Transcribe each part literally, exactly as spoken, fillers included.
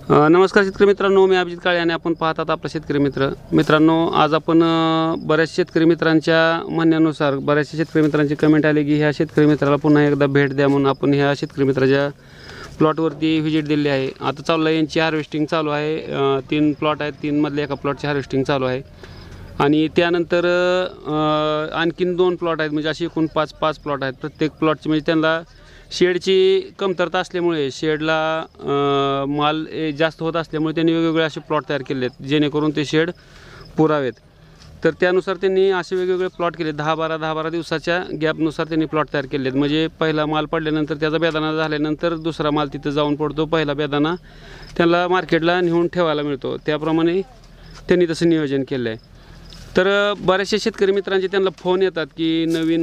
नमस्कार शेतकरी मित्रांनो, मी अभिजित काळे आणि आपण पाहतात आपला शेतकरी मित्र. मित्रांनो, आज आपण बऱ्याच शेतकरी मित्रांच्या म्हणण्यानुसार बऱ्याचशा शेतकरी मित्रांची कमेंट आली की ह्या शेतकरी मित्राला पुन्हा एकदा भेट द्या म्हणून आपण ह्या शेतकरी मित्राच्या प्लॉटवरती व्हिजिट दिली आहे. आता चालू आहे यांची हार्वेस्टिंग चालू आहे. तीन प्लॉट आहेत, तीनमधले एका प्लॉटची हार्वेस्टिंग चालू आहे आणि त्यानंतर आणखीन दोन प्लॉट आहेत, म्हणजे अशी एकूण पाच पाच प्लॉट आहेत. प्रत्येक प्लॉटची म्हणजे त्यांना शेडची कमतरता असल्यामुळे शेडला माल जास्त होत असल्यामुळे त्यांनी वेगवेगळे असे प्लॉट तयार केले आहेत जेणेकरून ते शेड पुरावेत. तर त्यानुसार त्यांनी असे वेगवेगळे प्लॉट केले. दहा बारा दहा बारा दिवसाच्या गॅपनुसार त्यांनी प्लॉट तयार केले आहेत. म्हणजे पहिला माल पडल्यानंतर त्याचा बेदाणा झाल्यानंतर दुसरा माल तिथं जाऊन पडतो. पहिला बेदाणा त्यांना मार्केटला नेऊन ठेवायला मिळतो. त्याप्रमाणे त्यांनी तसं नियोजन केलं आहे. तर बऱ्याचशा शेतकरी मित्रांचे त्यांना फोन येतात की नवीन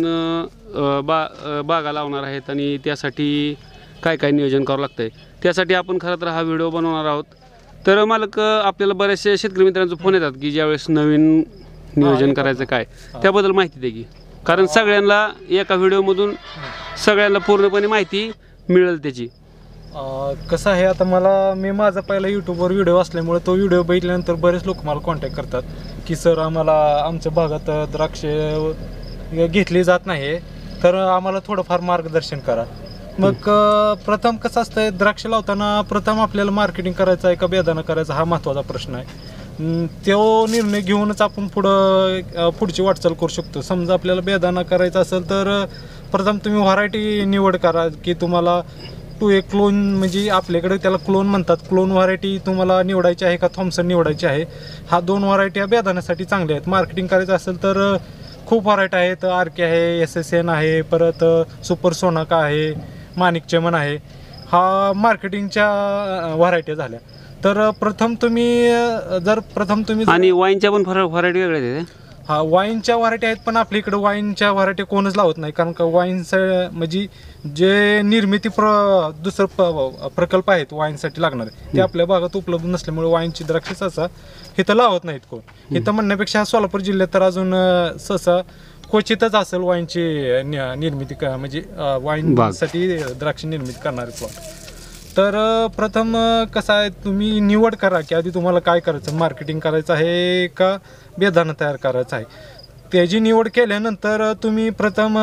बा बागा लावणार आहेत आणि त्यासाठी काय काय नियोजन करावं लागतं आहे. त्यासाठी आपण खरं तर हा व्हिडिओ बनवणार आहोत. तर मालक, आपल्याला बऱ्याचशा शेतकरी मित्रांचे फोन येतात की ज्यावेळेस नवीन नियोजन करायचं काय त्याबद्दल माहिती द्या की, कारण सगळ्यांना एका व्हिडिओमधून सगळ्यांना पूर्णपणे माहिती मिळेल त्याची. कसं आहे, आता मला मी माझा पहिला यूट्यूबवर व्हिडिओ असल्यामुळे तो व्हिडिओ बघितल्यानंतर बरेच लोक मला कॉन्टॅक्ट करतात की सर आम्हाला आमच्या भागात द्राक्ष घेतली जात नाही, तर आम्हाला थोडंफार मार्गदर्शन करा. मग प्रथम कसं असतं, द्राक्ष लावताना प्रथम आपल्याला मार्केटिंग करायचं आहे का बेदाणा करायचा हा महत्त्वाचा प्रश्न आहे. तो निर्णय घेऊनच आपण पुढं पुढची वाटचाल करू शकतो. समजा आपल्याला बेदाणा करायचा असेल तर प्रथम तुम्ही व्हरायटी निवड करा की तुम्हाला टू ए क्लोन, म्हणजे आपल्याकडे त्याला क्लोन म्हणतात, क्लोन व्हरायटी तुम्हाला निवडायची आहे का थॉम्सन निवडायची आहे. हा दोन व्हरायटी या बेदाण्यासाठी चांगल्या आहेत. मार्केटिंग करायचं असेल तर खूप व्हरायटी आहेत. आर के आहे, एस एस एन आहे, परत सुपर सोनाका आहे, माणिक चमन आहे. हा मार्केटिंगच्या व्हरायटी झाल्या. तर प्रथम तुम्ही जर प्रथम तुम्ही आणि वाईनच्या पण व्हरायटी वेगळ्या आहेत. हा, वाईनच्या व्हरायटी आहेत, पण आपल्या इकडे वाईनच्या व्हरायटी कोणच लावत नाही. कारण का वाईनचं म्हणजे जे निर्मिती प्र दुसरं प प्रकल्प आहेत वाईनसाठी लागणारे ते आपल्या भागात उपलब्ध नसल्यामुळे वाईनची द्राक्ष सहसा इथं लावत नाहीत कोण. इथं म्हणण्यापेक्षा सोलापूर जिल्ह्यात तर अजून सहसा क्वचितच असेल वाईनची निर्मिती का म्हणजे वाईनसाठी द्राक्ष निर्मिती करणारे प्लॉट. तर प्रथम कसं आहे, तुम्ही निवड करा की आधी तुम्हाला काय करायचं, मार्केटिंग करायचं आहे का बेदाणा तयार करायचं आहे. त्याची निवड केल्यानंतर तुम्ही प्रथम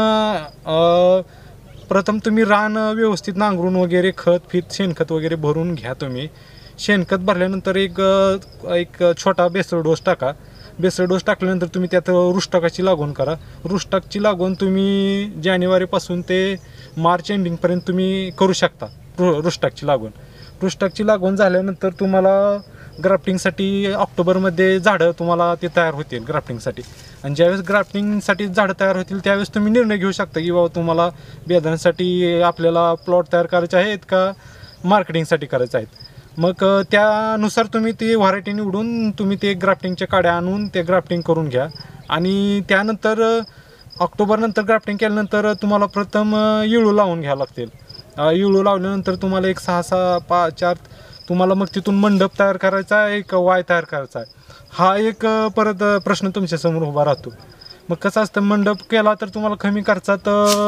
प्रथम तुम्ही रान व्यवस्थित नांगरून वगैरे खत फित शेणखत वगैरे भरून घ्या. तुम्ही शेणखत भरल्यानंतर एक एक छोटा बेसळ डोस टाका. बेसळ डोस टाकल्यानंतर तुम्ही त्यात रुष्टाकाची लागवण करा. रुष्टाकची लागवण तुम्ही जानेवारीपासून ते मार्च एंडिंगपर्यंत तुम्ही करू शकता. रुष्टाकची लागवण रुष्टाकची लागवण झाल्यानंतर तुम्हाला ग्राफ्टिंगसाठी ऑक्टोबरमध्ये झाडं तुम्हाला ते तयार होतील ग्राफ्टिंगसाठी. आणि ज्यावेळेस ग्राफ्टिंगसाठी झाडं तयार होतील त्यावेळेस तुम्ही निर्णय घेऊ शकता की बाबा तुम्हाला बेदाण्यासाठी आपल्याला प्लॉट तयार करायचे आहेत का मार्केटिंगसाठी करायचे आहेत. मग त्यानुसार तुम्ही ती व्हरायटी निवडून तुम्ही ते ग्राफ्टिंगच्या काड्या आणून ते ग्राफ्टिंग करून घ्या. आणि त्यानंतर ऑक्टोबरनंतर ग्राफ्टिंग केल्यानंतर तुम्हाला प्रथम इळू लावून घ्यावं लागतील. इळू लावल्यानंतर तुम्हाला एक सहा सहा पा चार तुम्हाला मग तिथून मंडप तयार करायचा आहे का वाय तयार करायचा आहे, हा एक परत प्रश्न तुमच्यासमोर उभा राहतो. मग कसं असतं, मंडप केला तर तुम्हाला कमी खर्चात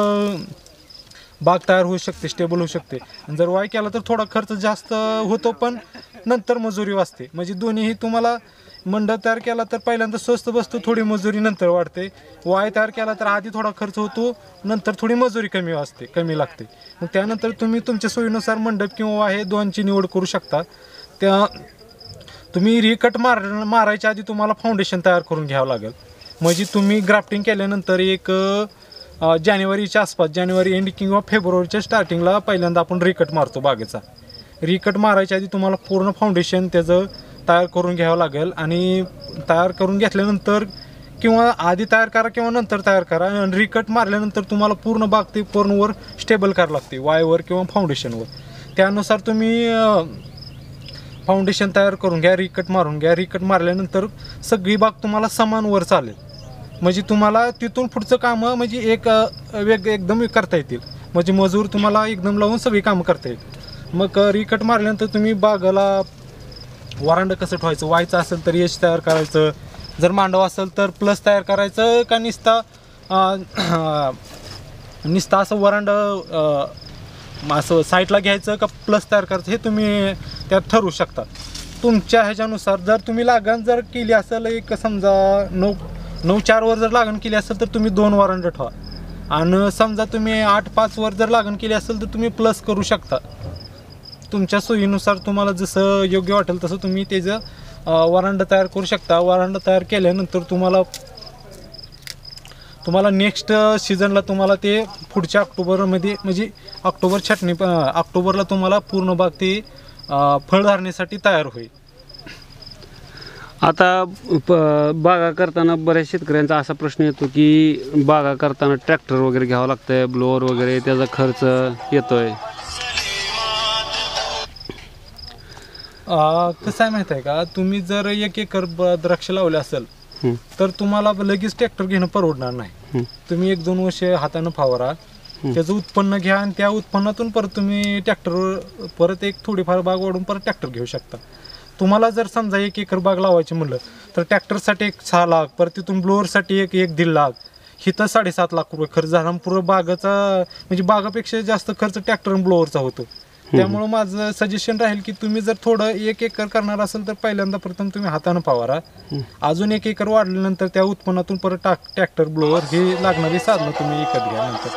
बाग तयार होऊ शकते, स्टेबल होऊ शकते. आणि जर वाय केला तर थोडा खर्च जास्त होतो पण नंतर मजुरी वाचते. म्हणजे दोन्हीही तुम्हाला मंडप तयार केला तर पहिल्यांदा स्वस्त बसतो, थोडी मजुरी नंतर वाढते. वाय तयार केला तर आधी थोडा खर्च होतो, नंतर थोडी मजुरी कमी वाचते कमी लागते. मग त्यानंतर तुम्ही तुमच्या सोयीनुसार मंडप किंवा वाय हे दोनची निवड करू शकता. त्या तुम्ही रिकट मार मारायच्या आधी तुम्हाला फाउंडेशन तयार करून घ्यावं लागेल. म्हणजे तुम्ही ग्राफ्टिंग केल्यानंतर एक जानेवारीच्या आसपास, जानेवारी एंड किंवा फेब्रुवारीच्या स्टार्टिंगला पहिल्यांदा आपण रिकट मारतो बागेचा. रिकट मारायच्या आधी तुम्हाला पूर्ण फाउंडेशन त्याचं तयार करून घ्यावं लागेल. आणि तयार करून घेतल्यानंतर किंवा आधी तयार करा किंवा नंतर तयार करा. आणि रिकट मारल्यानंतर तुम्हाला पूर्ण बाग ते पूर्णवर स्टेबल करावं लागते वायवर किंवा फाउंडेशनवर. त्यानुसार तुम्ही फाउंडेशन तयार करून घ्या, रिकट मारून घ्या. रिकट मारल्यानंतर सगळी बाग तुम्हाला समान वर चालेल. म्हणजे तुम्हाला तिथून पुढचं कामं म्हणजे एक वेग एकदम करता येतील. म्हणजे मजूर तुम्हाला एकदम लावून सगळी कामं करता येतील. मग रिकट मारल्यानंतर तुम्ही बागाला वरांडं कसं ठेवायचं, वायचं असेल तर एच तयार करायचं, जर मांडव असेल तर प्लस तयार करायचं का निस्ता निस्ता असं वरांडं मग असं साईटला घ्यायचं का प्लस तयार करायचं हे तुम्ही त्यात ठरवू शकता. तुमच्या ह्याच्यानुसार जर तुम्ही लागण जर केली असेल एक समजा नऊ नऊ चारवर जर लागण केली असेल तर तुम्ही दोन वरांड ठेवा, आणि समजा तुम्ही आठ पाचवर जर लागण केली असेल तर तुम्ही प्लस करू शकता. तुमच्या सोयीनुसार तुम्हाला जसं योग्य वाटेल तसं तुम्ही त्याचं वरांड तयार करू शकता. वरांड तयार केल्यानंतर तुम्हाला तुम्हाला नेक्स्ट सीझनला तुम्हाला ते पुढच्या ऑक्टोबरमध्ये म्हणजे ऑक्टोबर छाटणी ऑक्टोबरला तुम्हाला पूर्ण बाग ते फळधारणेसाठी तयार होईल. आता प बागा करताना बऱ्याच शेतकऱ्यांचा असा प्रश्न येतो की बागा करताना ट्रॅक्टर वगैरे घ्यावं लागतंय, ब्लोअर वगैरे त्याचा खर्च येतोय. कसं आहे माहीत आहे का, तुम्ही जर एक एकर ब- द्राक्ष लावले असेल तर तुम्हाला लगेच ट्रॅक्टर घेणं परवडणार नाही. तुम्ही एक दोन वर्ष हातानं फवारा, त्याचं उत्पन्न घ्या आणि त्या उत्पन्नातून परत तुम्ही ट्रॅक्टर परत एक थोडीफार बाग वाढून परत ट्रॅक्टर घेऊ शकता. तुम्हाला जर समजा एक एकर बाग लावायची म्हणलं तर ट्रॅक्टरसाठी एक सहा लाख, परत तिथून ब्लोअरसाठी एक एक दीड लाख, हिथं साडेसात लाख रुपये खर्च झाला. पूर्ण बागाचा म्हणजे बागापेक्षा जास्त खर्च ट्रॅक्टर आणि ब्लोअरचा होतो. त्यामुळं माझं सजेशन राहील की तुम्ही जर थोडं एक एकर करणार असेल तर पहिल्यांदा प्रथम तुम्ही हातानं फवारा, अजून एक एकर वाढल्यानंतर त्या उत्पन्नातून परत टाक ट्रॅक्टर ब्लोअर हे लागणारी साधनं तुम्ही विकत घ्या नंतर.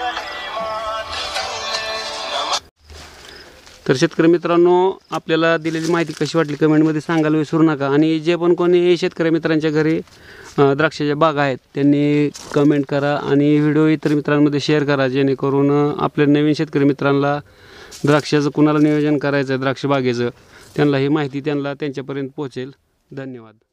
तर शेतकरी मित्रांनो, आपल्याला दिलेली माहिती कशी वाटली कमेंटमध्ये सांगायला विसरू नका. आणि जे पण कोणी शेतकरी मित्रांच्या घरी अ, द्राक्षाच्या बागा आहेत त्यांनी कमेंट करा आणि व्हिडिओ इतर मित्रांमध्ये शेअर करा, जेणेकरून अ, आपल्या नवीन शेतकरी मित्रांना द्राक्षाचं कुणाला नियोजन करायचं आहे द्राक्ष बागेचं त्यांना ही माहिती त्यांना त्यांच्यापर्यंत पोहोचेल. धन्यवाद.